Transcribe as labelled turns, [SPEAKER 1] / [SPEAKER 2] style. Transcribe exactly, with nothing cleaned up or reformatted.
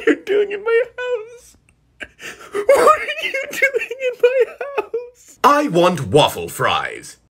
[SPEAKER 1] you doing in my house? What are you doing in my house?
[SPEAKER 2] I want waffle fries.